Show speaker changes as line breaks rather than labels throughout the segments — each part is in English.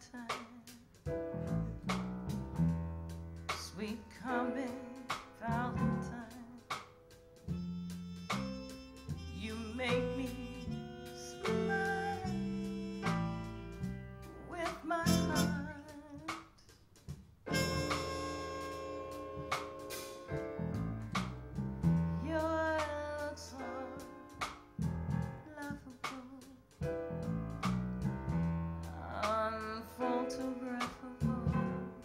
Valentine, sweet coming Valentine, you make me smile with my heart. Your looks are laughable, unphotographable,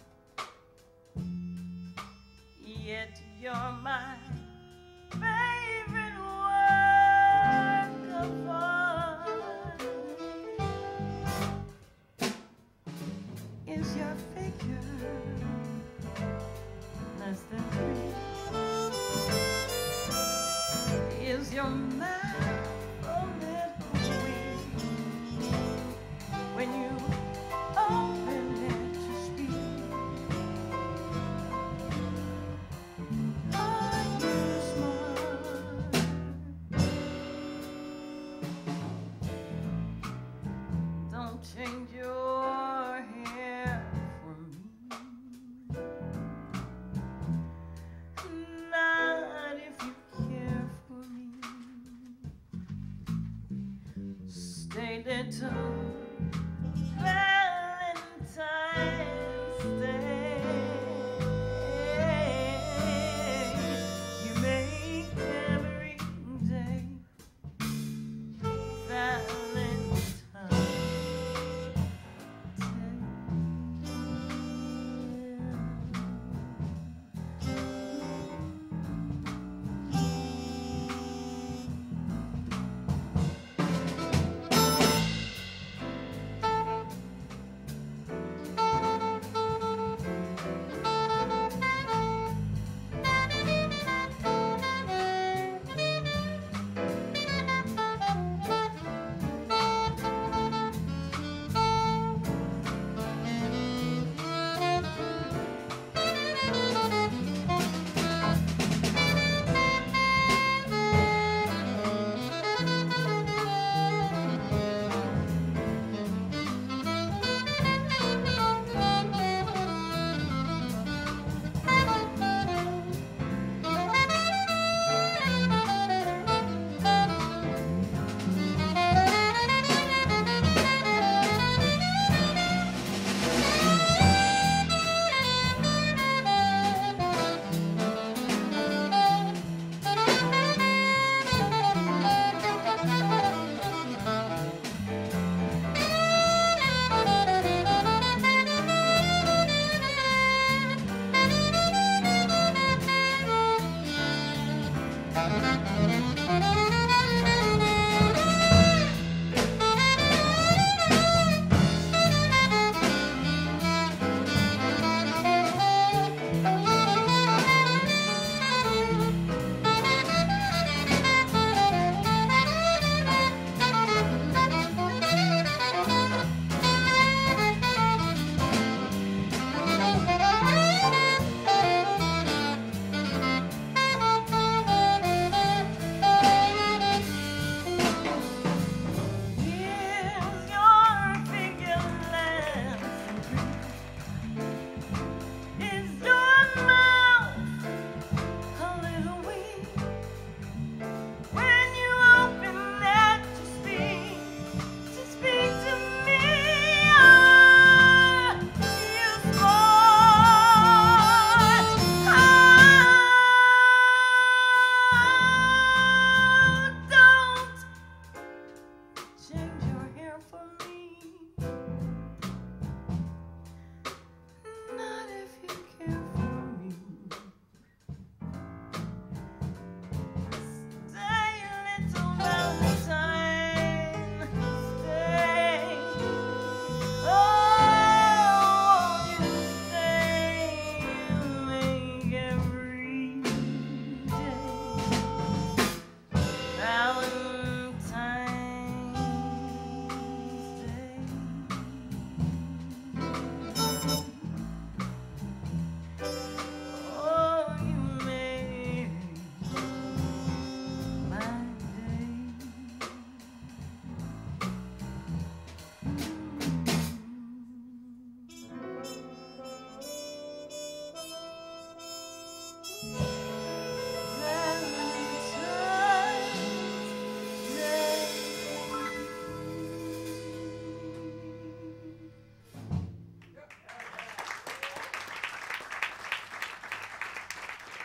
yet you're my favorite work of art. Is your figure less than three? Is your mouth a little weak when you open it to speak? Are you smart? Don't change your hair for me, not if you care for me. Stay little Valentine's Day. You make every day Valentine's Day.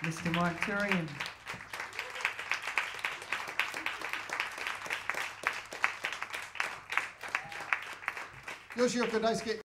Mr. Mark Turian.
Yoshi,大輔